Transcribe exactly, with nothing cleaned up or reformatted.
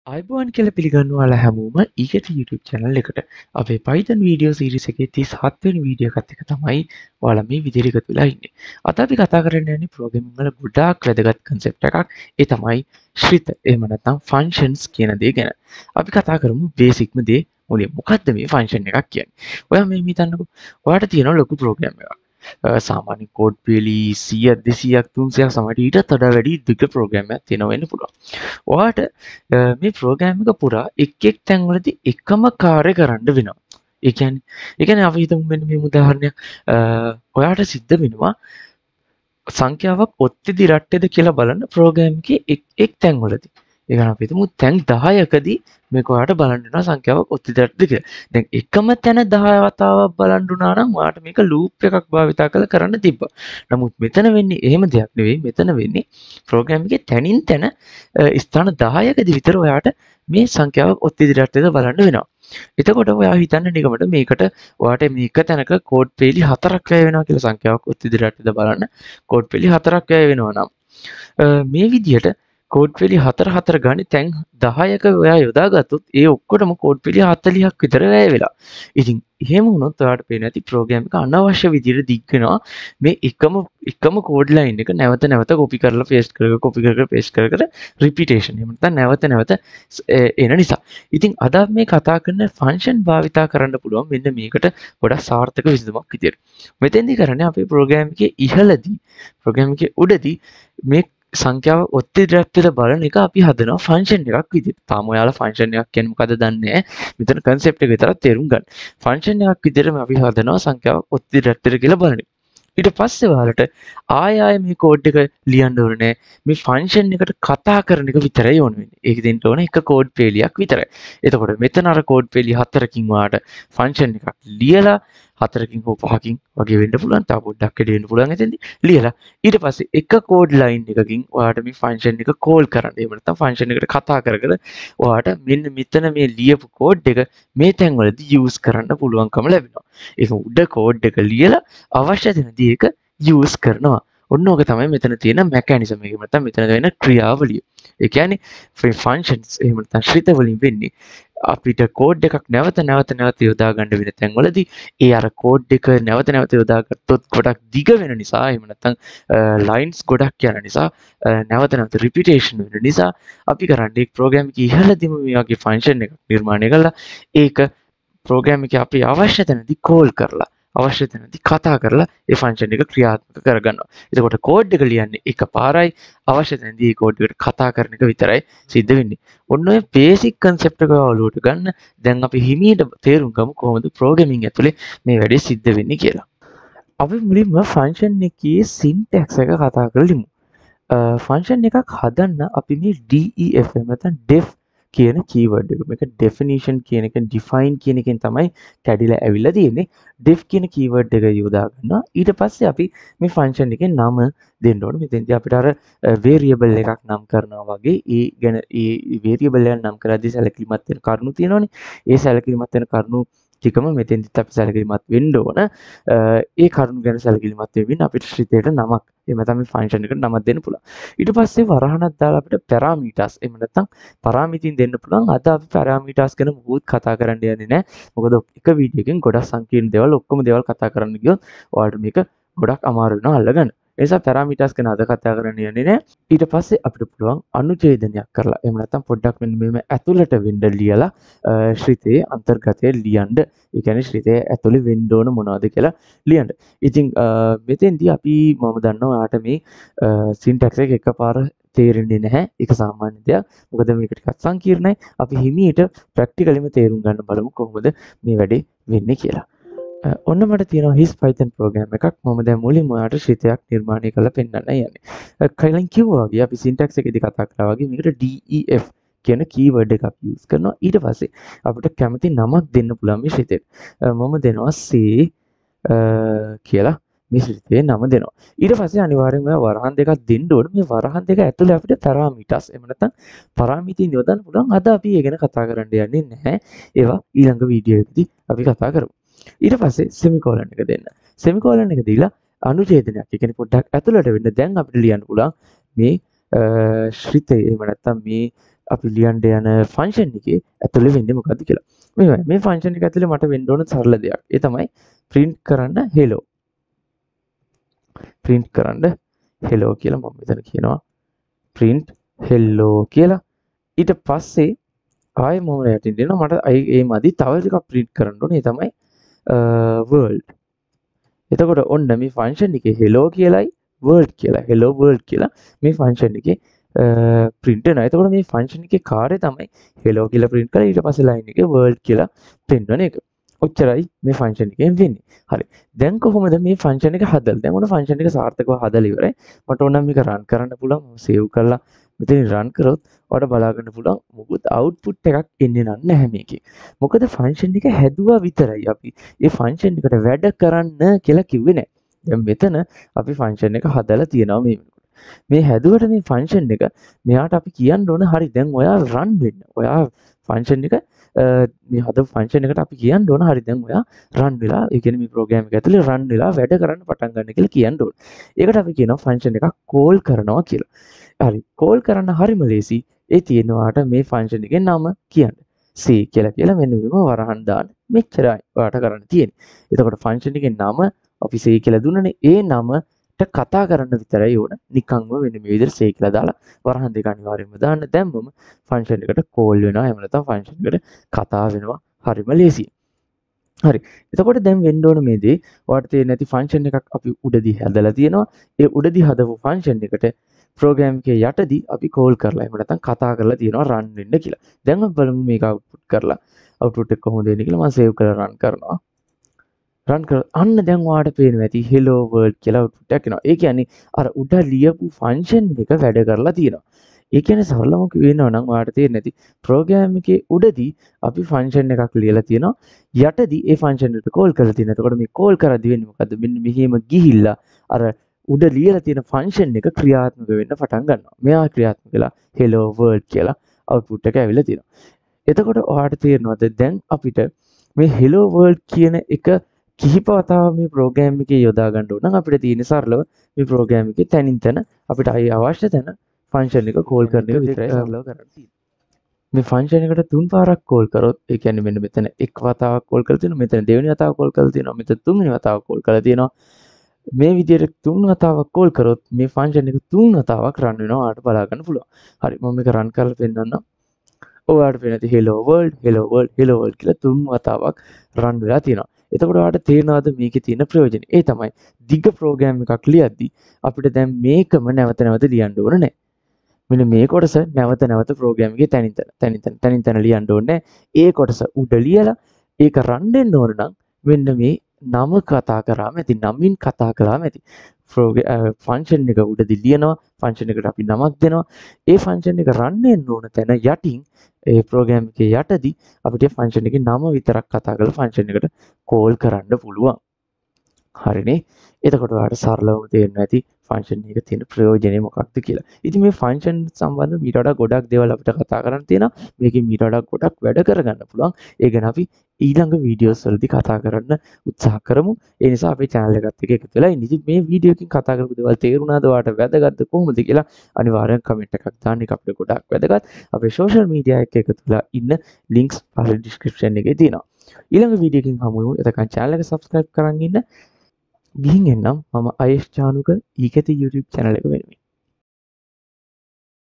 අයිබෝන් කියලා පිළිගන්න ඔයාලා හැමෝම eketha YouTube channel එකට. අපේ Python video series එකේ තිස් හත් වෙනි වීඩියෝ එකත් එක තමයි ඔයාලා මේ විදිහට එකතු වෙලා ඉන්නේ. අද අපි කතා කරන්න යන්නේ programming වල ගොඩාක් වැදගත් concept එකක්. ඒ තමයි ශ්‍රිත. එහෙම නැත්නම් functions කියන දේ ගැන. අපි කතා කරමු basic ම දේ මුලින්. මොකද්ද මේ function එකක් කියන්නේ? ඔයා මේ හිතන්නකෝ. ඔයාට තියෙන ලොකු program එකක්. සාමාන්‍ය කෝඩ් පියලි සියයක් දෙසීයක් තුන්සියක් සමහරට ඊටත් වඩා වැඩි දිග ප්‍රෝග්‍රෑම් එකක් තියෙනවා වෙන්න පුළුවන්. ඔයාට මේ ප්‍රෝග්‍රෑම් එක පුරා එක් එක් තැන්වලදී එකම කාර්ය කරන්න වෙනවා. ඒ කියන්නේ ඒ කියන්නේ අපි හිතමු මෙන්න මේ උදාහරණයක් ඔයාට සිද්ධ වෙනවා සංඛ්‍යාවක් ඔත්තේදී රට්ටේද කියලා බලන්න ප්‍රෝග්‍රෑම් එකේ එක් එක් තැන්වලදී. ඒ කියන්නේ අපි හිතමු තැන් දහයකදී මේක ඔයාට බලන්න වෙනවා සංඛ්‍යාවක් ඔත්තේදී රට්ටේද කියලා. දැන් එකම තැන දහ වතාවක් බලන්න උනා නම් ඔයාට මේක ලූප් එකක් භාවිතා කරලා කරන්න තිබ්බා. නමුත් මෙතන වෙන්නේ එහෙම දෙයක් නෙවෙයි. මෙතන වෙන්නේ ප්‍රෝග්‍රෑම් එකේ තැනින් තැන ස්ථාන දහයකදී විතර ඔයාට මේ සංඛ්‍යාවක් ඔත්තේදී රට්ටේද බලන්න වෙනවා. එතකොට ඔයා හිතන්න නිකමට මේකට ඔයාට මේක තැනක කෝඩ් පේලි හතරක් වැය වෙනවා කියලා සංඛ්‍යාවක් ඔත්තේදී රට්ටේද බලන්න කෝඩ් පේලි හතරක් වැය වෙනවා නම් මේ විදිහට කෝඩ් පේලි හතර හතර ගානේ තැන් දහයක ඔයා යොදාගත්තොත් ඒ ඔක්කොටම කෝඩ් පේලි හතළිහක් විතර වැය වෙලා. ඉතින් එහෙම වුණොත් ඔයාට පේන්නේ නැති ප්‍රෝග්‍රෑම් එක අනවශ්‍ය විදිහට දික් වෙනවා. මේ එකම එකම කෝඩ් ලයින් එක නැවත නැවත කොපි කරලා පේස්ට් කර කර කොපි කර කර පේස්ට් කර කර රිපිටේෂන්. එහෙම නැත්නම් නැවත නැවත එන නිසා. ඉතින් අද මේ කතා කරන ෆන්ක්ෂන් භාවිතා කරන්න පුළුවන් මෙන්න මේකට ගොඩක් සාර්ථක විසඳුමක් විදියට. මෙතෙන්දී කරන්නේ අපේ ප්‍රෝග්‍රෑම් එකේ ඉහළදී ප්‍රෝග්‍රෑම් එකේ උඩදී මේ සංඛ්‍යාව ඔත්තේදී රට්ටේද බලන එක අපි හදනවා ෆන්ක්ෂන් එකක් විදියට. තාම ඔයාලා ෆන්ක්ෂන් එකක් කියන්නේ මොකද්ද දන්නේ නැහැ. මෙතන concept එක විතරක් තේරුම් ගන්න. ෆන්ක්ෂන් එකක් විදියට අපි හදනවා සංඛ්‍යාවක් ඔත්තේදී රට්ටේද කියලා බලන එක. ඊට පස්සේ ඔයාලට ආය ආය මේ කෝඩ් එක ලියන්න ඕනේ මේ ෆන්ක්ෂන් එකට කතා කරන එක විතරයි ඕන වෙන්නේ. ඒක දෙන්න ඕනේ එක කෝඩ් පේලියක් විතරයි. එතකොට මෙතන අර කෝඩ් පේලි හතරකින් ඔයාලට ෆන්ක්ෂන් එකක් ලියලා හතරකින් හෝ පහකින් වගේ වෙන්න පුළුවන්. තව පොඩ්ඩක් වැඩි වෙන්න පුළුවන් එතෙන්දී. ලියලා ඊට පස්සේ එක කෝඩ් ලයින් එකකින් ඔයාලට මේ ෆන්ක්ෂන් එක කෝල් කරන්න. එහෙම නැත්නම් ෆන්ක්ෂන් එකට කතා කර කර ඔයාලට මෙන්න මෙතන මේ ලියපු කෝඩ් එක මේ තැන්වලදී යූස් කරන්න පුළුවන්කම ලැබෙනවා. ඒක උඩ කෝඩ් එක ලියලා අවශ්‍ය තැනදී ඒක යූස් කරනවා. ඔන්න ඕක තමයි මෙතන තියෙන මෙකැනිසම් එක. නැත්නම් මෙතන වෙන ක්‍රියාවලිය. ඒ කියන්නේ ෆන්ක්ෂන්ස් එහෙම නැත්නම් ශ්‍රිත වලින් වෙන්නේ අපිට කෝඩ් එකක් නැවත නැවත නැවත යොදා ගන්න වෙන තැන්වලදී ඒ අර කෝඩ් එක නැවත නැවත යොදා ගත්තොත් ගොඩක් දිග වෙන නිසා එහෙම නැත්නම් ලයින්ස් ගොඩක් යන නිසා නැවත නැවත රිපිටේෂන් වෙන නිසා අපි කරන්නේ ප්‍රෝග්‍රෑම් එකේ ඉහළදීම මේ වගේ ෆන්ක්ෂන් එකක් නිර්මාණය කරලා ඒක ප්‍රෝග්‍රෑම් එකේ අපි අවශ්‍ය තැනදී කෝල් කරලා අවශ්‍ය තැනදී කතා කරලා ඒ ෆන්ක්ෂන් එක ක්‍රියාත්මක කරගන්නවා. එතකොට කෝඩ් එක ලියන්නේ එකපාරයි අවශ්‍ය තැනදී ඒ කෝඩ් එකට කතා කරන එක විතරයි සිද්ධ වෙන්නේ. ඔන්න ඔය බේසික් කන්සෙප්ට් එක ඔලුවට ගන්න. දැන් අපි හිමීට තේරුම් ගමු කොහොමද ප්‍රෝග්‍රෑමින් ඇතුලේ මේ වැඩේ සිද්ධ වෙන්නේ කියලා. අපි මුලින්ම ෆන්ක්ෂන් එකේ සින්ටැක්ස් එක කතා කරලිමු. ෆන්ක්ෂන් එකක් හදන්න අපි මේ def නැත්නම් def කියන කීවර්ඩ් එක. මේක definition කියන එක define කියන එකෙන් තමයි කැඩිලා ඇවිල්ලා තියෙන්නේ. def කියන කීවර්ඩ් එක යොදා ගන්නවා. ඊට පස්සේ අපි මේ ෆන්ක්ෂන් එකේ නම දෙන්න ඕනේ. මෙතෙන්දී අපිට අර variable එකක් නම් කරනවා වගේ ඒ ගැන ඒ variable එක නම් කරද්දී සැලකිලිමත් වෙන කරුණු තියෙනවනේ. ඒ සැලකිලිමත් වෙන කරුණු ටිකම මෙතෙන්දිත් අපි සැලකිලිමත් වෙන්න ඕන. ඒ කරුණු ගැන සැලකිලිමත් වෙමින් අපිට ශ්‍රිතයට නමක් එහෙම තමයි ෆන්ක්ෂන් එකට නමක් දෙන්න පුළුවන්. ඊට පස්සේ වරහණක් දාලා අපිට පැරාමීටර්ස් එහෙම නැත්නම් පරාමිතින් දෙන්න පුළුවන්. අද අපි පැරාමීටර්ස් ගැන මොකුත් කතා කරන්න යන්නේ නැහැ. මොකද එක වීඩියෝ එකකින් ගොඩක් සංකීර්ණ දේවල් ඔක්කොම දේවල් කතා කරන්න ගියොත් ඔයාලට මේක ගොඩක් අමාරු වෙනවා අල්ලගන්න. ඒ නිසා පැරාමීටර්ස් ගැන අද කතා කරන්න යන්නේ නැහැ. ඊට පස්සේ අපිට පුළුවන් අනුඡේදනයක් කරලා එහෙම නැත්නම් පොඩ්ඩක් මෙන්න මෙහෙම ඇතුළට වෙන්න ලියලා ශ්‍රිතේ අන්තර්ගතය ලියන්න. ඒ කියන්නේ ශ්‍රිතේ ඇතුළේ වෙන්න ඕන මොනවද කියලා ලියන්න. ඉතින් මෙතෙන්දී අපි මම දන්නවා ඔයාලට මේ සින්ටැක්ස් එක එකපාර තේරෙන්නේ නැහැ. ඒක සාමාන්‍ය දෙයක්. මොකද මේක ටිකක් සංකීර්ණයි. අපි හිමීට ප්‍රැක්ටිකලිම තේරුම් ගන්න බලමු කොහොමද මේ වැඩේ වෙන්නේ කියලා. ඔන්න මට තියෙනවා හිස් Python ප්‍රෝග්‍රෑම් එකක්. මම දැන් මුලින්ම ඔයාලට ශ්‍රිතයක් නිර්මාණය කරලා පෙන්නන්න යන්නේ. කලින් කිව්වා වගේ අපි සින්ටැක්ස් එකේදී කතා කරා වගේ මේකට def කියන කීවර්ඩ් එකක් යූස් කරනවා. ඊට පස්සේ අපිට කැමති නමක් දෙන්න පුළුවන් මේ ශ්‍රිතේට. මම දෙනවා say කියලා මේ ශ්‍රිතේ නම දෙනවා. ඊට පස්සේ අනිවාර්යෙන්ම ඔයා වරහන් දෙකක් දෙන්න ඕනේ. මේ වරහන් දෙක ඇතුලේ අපිට පැරාමීටර්ස් එහෙම නැත්නම් පරාමිතින් යොදන්න පුළුවන්. අද අපි ඒ ගැන කතා කරන්න යන්නේ නැහැ. ඒවා ඊළඟ වීඩියෝ එකදී අපි කතා කරමු. ඊට පස්සේ semicolon එක දෙන්න. semicolon එක දීලා අනුඡේදනයක්. ඒ කියන්නේ පොඩ්ඩක් ඇතුළට වෙන්න දැන් අපිට ලියන්න පුළුවන් මේ ශ්‍රිතේ එහෙම නැත්නම් මේ අපි ලියන්න යන ෆන්ක්ෂන් එකේ ඇතුලේ වෙන්නේ මොකද්ද කියලා. මේ මේ ෆන්ක්ෂන් එක ඇතුලේ මට වෙන්න ඕන සරල දෙයක්. ඒ තමයි print කරන්න hello. print කරන්න hello කියලා මම මෙතන කියනවා. print hello කියලා. ඊට පස්සේ ආයෙ මම යටින් දෙනවා මට ඒ මදි තව ටිකක් print කරන්න ඕනේ. ඒ තමයි world. එතකොට ඔන්න මේ ෆන්ක්ෂන් එකේ hello කියලායි world කියලා hello world කියලා මේ ෆන්ක්ෂන් එකේ print වෙනවා. එතකොට මේ ෆන්ක්ෂන් එකේ කාර්යය තමයි hello කියලා print කරලා ඊට පස්සේ line එකේ world කියලා print වෙන එක. ඔච්චරයි මේ ෆන්ක්ෂන් එකෙන් වෙන්නේ. හරි. දැන් කොහොමද මේ ෆන්ක්ෂන් එක හදලා? දැන් ඔන්න ෆන්ක්ෂන් එක සාර්ථකව හදලා ඉවරයි. මට ඕන නම් මේක run කරන්න පුළුවන්. මම save කරලා මෙතන run කරොත් ඔයාලට බලා ගන්න පුළුවන් මොකද output එකක් එන්නේ නැහැ මේකේ. මොකද ෆන්ක්ෂන් එක හැදුවා විතරයි අපි. ඒ ෆන්ක්ෂන් එකට වැඩ කරන්න කියලා කිව්වේ නැහැ. දැන් මෙතන අපි ෆන්ක්ෂන් එක හදලා තියෙනවා මේ මේ හැදුවට මේ ෆන්ක්ෂන් එක මෙයාට අපි කියන්න ඕන හරි දැන් ඔයා run වෙන්න. ඔයා ෆන්ක්ෂන් එක මේ හදපු ෆන්ක්ෂන් එකට අපි කියන්න ඕන හරි දැන් ඔයා run වෙලා ඒ කියන්නේ මේ ප්‍රෝග්‍රෑම් එක ඇතුලේ run වෙලා වැඩ කරන්න පටන් ගන්න කියලා කියන්න ඕන. ඒකට අපි කියනවා ෆන්ක්ෂන් එකක් call කරනවා කියලා. හරි. call කරන්න හරිම ලේසි. ඒ තියෙනවාට මේ ෆන්ක්ෂන් එකේ නම කියන්න. c කියලා කියලා මෙන්න මෙව වරහන් දාන්න. මෙච්චරයි ඔයාට කරන්න තියෙන්නේ. එතකොට ෆන්ක්ෂන් එකේ නම අපි c කියලා දුන්නනේ. ඒ නමට කතා කරන්න විතරයි ඕන. නිකන්ම වෙන මේ විදිහට c කියලා දාලා වරහන් දෙක අනිවාර්යයෙන්ම දාන්න. දැම්මම ෆන්ක්ෂන් එකට call වෙනවා. එහෙම නැත්නම් ෆන්ක්ෂන් එකට කතා වෙනවා. හරිම ලේසියි. හරි. එතකොට දැන් වෙන්න ඕන මේ දේ ඔයාලට තේරෙන්නේ නැති ෆන්ක්ෂන් එකක් අපි උඩදී හදලා තියෙනවා. ඒ උඩදී හදපු ෆන්ක්ෂන් එකට ප්‍රෝග්‍රෑම් එකේ යටදී අපි කෝල් කරලා එහෙම නැත්නම් කතා කරලා තියෙනවා run වෙන්න කියලා. දැන් අපි බලමු මේක output කරලා output එක කොහොමද එන්නේ කියලා. මම save කරලා run කරනවා. run කර අන්න දැන් ඔයාලට පේනවා ඇති hello world කියලා output එකක් එනවා. ඒ කියන්නේ අර උඩ ලියපු ෆන්ක්ෂන් එක වැඩ කරලා තියෙනවා. ඒ කියන්නේ සරලවම කියනවා නම් ඔයාලට තේරෙන්නේ නැති ප්‍රෝග්‍රෑම් එකේ උඩදී අපි ෆන්ක්ෂන් එකක් ලියලා තියෙනවා. යටදී ඒ ෆන්ක්ෂන් එකට කෝල් කරලා තියෙනවා. එතකොට මේ කෝල් කරද්දී වෙන්නේ මොකද්ද? මෙන්න මෙහෙම ගිහිල්ලා අර උඩ ලියලා තියෙන ෆන්ක්ෂන් එක ක්‍රියාත්මක වෙන්න පටන් ගන්නවා. මෙයා ක්‍රියාත්මක වෙලා hello world කියලා output එක ඇවිල්ලා තියෙනවා. එතකොට ඔයාලට තේරෙනවද දැන් අපිට මේ hello world කියන එක කිහිප වතාවක් මේ ප්‍රෝග්‍රෑම් එකේ යොදා ගන්න ඕන නම් අපිට තියෙන සරලව මේ ප්‍රෝග්‍රෑම් එකේ තැනින් තැන අපිට අය අවශ්‍ය තැන ෆන්ක්ෂන් එක කෝල් කරන එක විතරයි සරලව කරන්න තියෙන්නේ. මේ ෆන්ක්ෂන් එකට තුන් පාරක් කෝල් කරොත් ඒ කියන්නේ මෙන්න මෙතන එක් වතාවක් කෝල් කරලා තියෙනවා. මෙතන දෙවෙනි වතාවක් කෝල් කරලා තියෙනවා. මෙතන තුන්වෙනි වතාවක් කෝල් කරලා තියෙනවා. මේ විදිහට තුන් වතාවක් කෝල් කරොත් මේ ෆන්ක්ෂන් එක තුන් වතාවක් රන් වෙනවා. ඔයාලට බලා ගන්න පුළුවන්. හරි මම මේක රන් කරලා පෙන්නන්නම්. ඔයාලට පේන ඇති hello world hello world hello world කියලා තුන් වතාවක් රන් වෙලා තියෙනවා. එතකොට ඔයාලට තේරෙනවද මේකේ තියෙන ප්‍රයෝජන? ඒ තමයි දිග ප්‍රෝග්‍රෑම් එකක් ලියද්දී අපිට දැන් මේකම නැවත නැවත ලියන්න ඕන නැහැ. මෙන්න මේ කොටස නැවත නැවත ප්‍රෝග්‍රෑම් එකේ තනින් තන තනින් තන තනින් තන ලියන්න ඕනේ. ඒ කොටස උඩ ලියලා ඒක රන් වෙන්න ඕන නම් මෙන්න මේ නම කතා කරාම ඇති නමින් කතා කරාම ඇති ෆන්ක්ෂන් එක උඩදී ලියනවා ෆන්ක්ෂන් එකට අපි නමක් දෙනවා ඒ ෆන්ක්ෂන් එක රන් වෙන්න ඕන තැන යටින් ඒ ප්‍රෝග්‍රෑම් එකේ යටදී අපිට ෆන්ක්ෂන් එකේ නම විතරක් කතා කරලා ෆන්ක්ෂන් එකට කෝල් කරන්න පුළුවන්. හරිනේ. එතකොට ඔයාලට සරලවම තේරෙනවා ඇති ෆන්ක්ෂන් එක තියෙන ප්‍රයෝජනය මොකක්ද කියලා. ඉතින් මේ ෆන්ක්ෂන් සම්බන්ධව මීට වඩා ගොඩක් දේවල් අපිට කතා කරන්න තියෙනවා. මේකෙන් මීට වඩා ගොඩක් වැඩ කරගන්න පුළුවන්. ඒ ගැන අපි ඊළඟ වීඩියෝස් වලදී කතා කරන්න උත්සාහ කරමු. ඒ නිසා අපේ channel එකත් එක්ක එකතු වෙලා ඉන්න. ඉතින් මේ වීඩියෝ එකකින් කතා කරපු දේවල් තේරුණාද? ඔයාලට වැදගත්ද කොහොමද කියලා අනිවාර්යෙන් කමෙන්ට් එකක් දාන්න. ඒක අපිට ගොඩක් වැදගත්. අපේ social media එක එකතු වෙලා ඉන්න links පහළ description එකේ තියෙනවා. ඊළඟ වීඩියෝ එකකින් හමු වෙමු. එතකන් channel එක subscribe කරන් ඉන්න. ගිහින් එන්නම් මම අයේෂ් චානුක eketha YouTube channel එක වෙනුවෙන්.